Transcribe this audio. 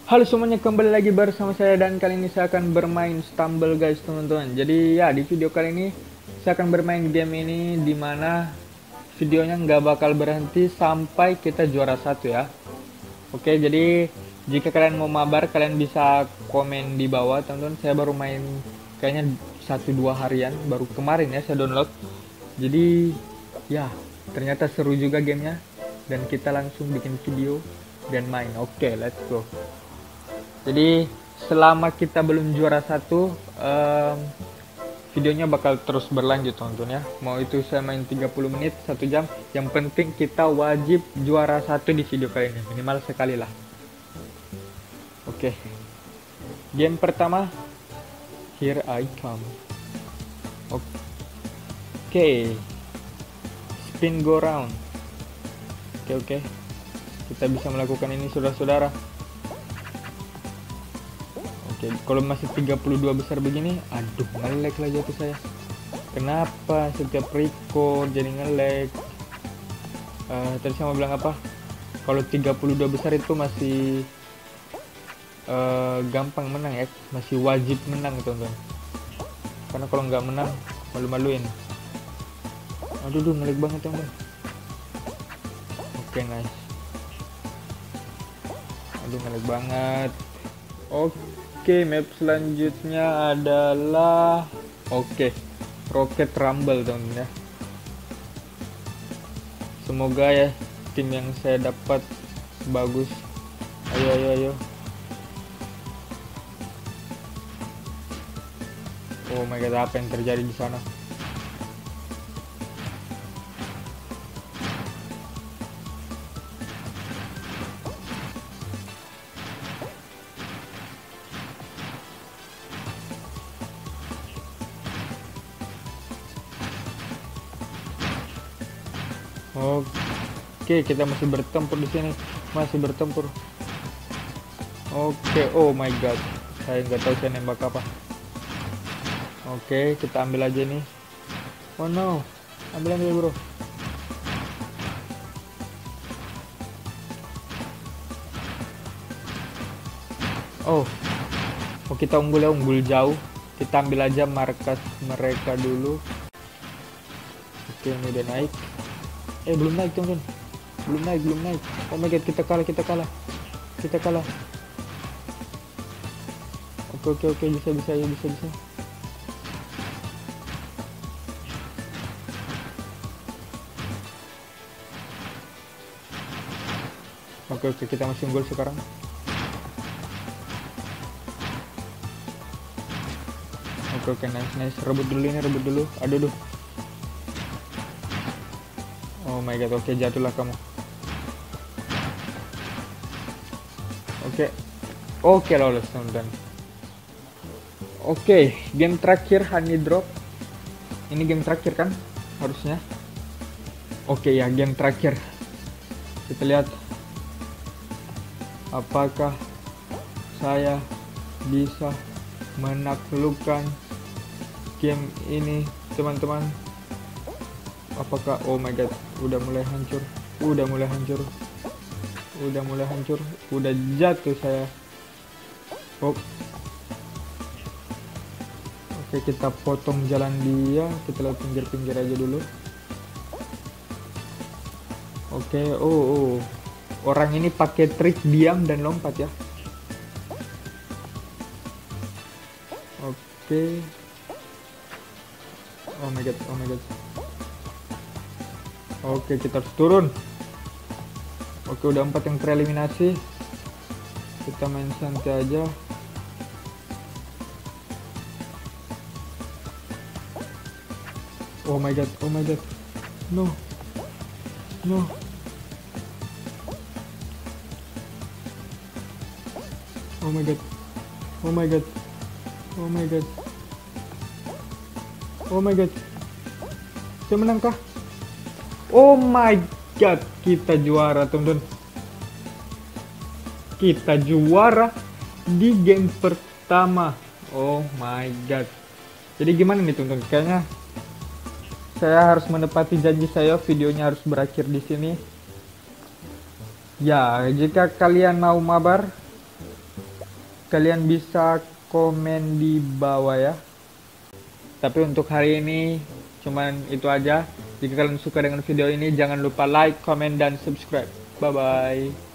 Halo semuanya, kembali lagi bersama saya dan kali ini saya akan bermain Stumble guys teman-teman. Jadi ya, di video kali ini saya akan bermain game ini dimana videonya nggak bakal berhenti sampai kita juara satu ya. Oke, jadi jika kalian mau mabar kalian bisa komen di bawah teman-teman. Saya baru main kayaknya 1-2 harian, baru kemarin ya saya download. Jadi ya, ternyata seru juga gamenya dan kita langsung bikin video dan main. Oke, let's go. Jadi selama kita belum juara satu, videonya bakal terus berlanjut teman-teman ya. Mau itu saya main 30 menit, 1 jam, yang penting kita wajib juara satu di video kali ini, minimal sekali lah. Oke, game pertama, here I come. Oke, spin go round. Oke, kita bisa melakukan ini saudara-saudara. Oke, kalau masih 32 besar begini, aduh nge-lag lagi aku saya. Kenapa setiap record jadi nge-lag? Tadi saya mau bilang apa? Kalau 32 besar itu masih gampang menang ya, masih wajib menang teman-teman. Karena kalau nggak menang, malu-maluin. Aduh, nge-lag banget teman-teman. Oke, nice. Aduh, nge-lag banget. Oke, map selanjutnya adalah Rocket Rumble teman-teman ya. Semoga ya tim yang saya dapat bagus. Ayo. Oh my god, apa yang terjadi di sana? Oke, kita masih bertempur di sini, masih bertempur. Oke, oh my god, saya nggak tahu saya nembak apa. Oke, kita ambil aja nih. Oh no, ambil bro. Oh, kita unggul ya, unggul jauh. Kita ambil aja markas mereka dulu. Oke, ini udah naik. Belum naik teman-teman, belum naik. Oh my god, kita kalah. Oke, bisa. Oke, kita masih unggul sekarang. Oke, nice. Rebut dulu. Aduh. Oh my god, oke, jatuhlah kamu. Oke, lolos teman-teman. Oke, game terakhir Honey Drop. Ini game terakhir kan harusnya. Oke ya, game terakhir. Kita lihat apakah saya bisa menaklukkan game ini teman-teman. Apakah, oh my god, udah mulai hancur, udah jatuh saya. Oke, kita potong jalan dia, kita lihat pinggir aja dulu. Oke, orang ini pakai trik diam dan lompat ya. Oke. Oh my god. Oke, kita harus turun. Oke, udah 4 yang tereliminasi. Kita main santai aja. Oh my god. No. Oh my god. Saya menang kah? Oh my god, kita juara teman-teman. Kita juara di game pertama. Oh my god. Jadi gimana nih teman-teman? Kayaknya saya harus menepati janji saya, videonya harus berakhir di sini. Ya, jika kalian mau mabar, kalian bisa komen di bawah ya. Tapi untuk hari ini cuman itu aja. Jika kalian suka dengan video ini, jangan lupa like, comment, dan subscribe. Bye bye.